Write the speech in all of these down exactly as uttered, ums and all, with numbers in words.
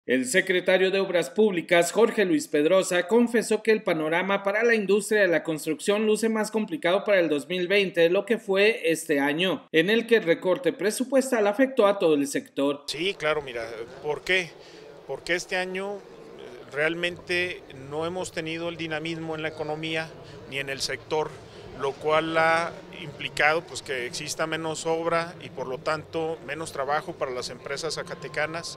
El secretario de Obras Públicas, Jorge Luis Pedrosa, confesó que el panorama para la industria de la construcción luce más complicado para el dos mil veinte de lo que fue este año, en el que el recorte presupuestal afectó a todo el sector. Sí, claro, mira, ¿por qué? Porque este año realmente no hemos tenido el dinamismo en la economía ni en el sector, lo cual ha implicado pues, que exista menos obra y por lo tanto menos trabajo para las empresas zacatecanas.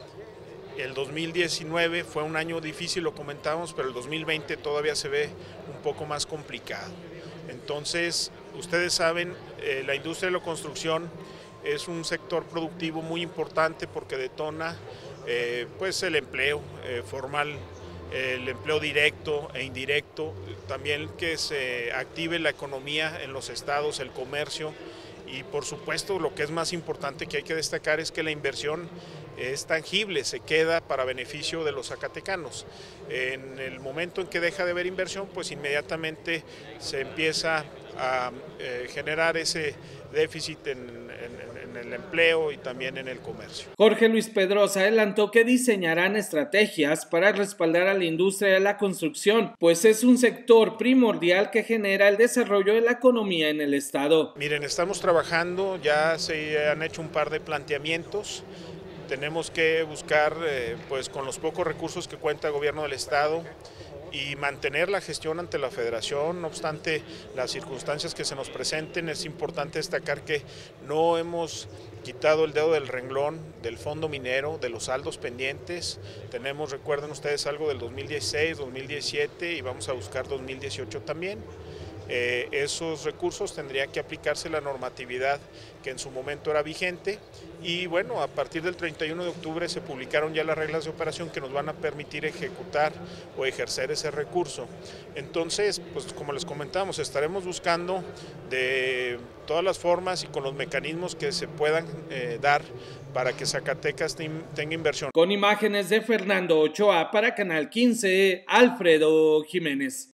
El dos mil diecinueve fue un año difícil, lo comentábamos, pero el dos mil veinte todavía se ve un poco más complicado. Entonces, ustedes saben, eh, la industria de la construcción es un sector productivo muy importante porque detona eh, pues el empleo eh, formal, el empleo directo e indirecto, también que se active la economía en los estados, el comercio. Y por supuesto lo que es más importante que hay que destacar es que la inversión es tangible, se queda para beneficio de los zacatecanos. En el momento en que deja de haber inversión, pues inmediatamente se empieza a eh, generar ese déficit en, en, en el empleo y también en el comercio. Jorge Luis Pedrosa adelantó que diseñarán estrategias para respaldar a la industria de la construcción, pues es un sector primordial que genera el desarrollo de la economía en el estado. Miren, estamos trabajando, ya se han hecho un par de planteamientos. Tenemos que buscar, eh, pues con los pocos recursos que cuenta el gobierno del estado y mantener la gestión ante la federación. No obstante las circunstancias que se nos presenten, es importante destacar que no hemos quitado el dedo del renglón del fondo minero, de los saldos pendientes. Tenemos, recuerden ustedes, algo del dos mil dieciséis, dos mil diecisiete y vamos a buscar dos mil dieciocho también. Eh, esos recursos tendría que aplicarse la normatividad que en su momento era vigente y bueno, a partir del treinta y uno de octubre se publicaron ya las reglas de operación que nos van a permitir ejecutar o ejercer ese recurso. Entonces, pues como les comentamos, estaremos buscando de todas las formas y con los mecanismos que se puedan eh, dar para que Zacatecas tenga inversión. Con imágenes de Fernando Ochoa para Canal quince, Alfredo Jiménez.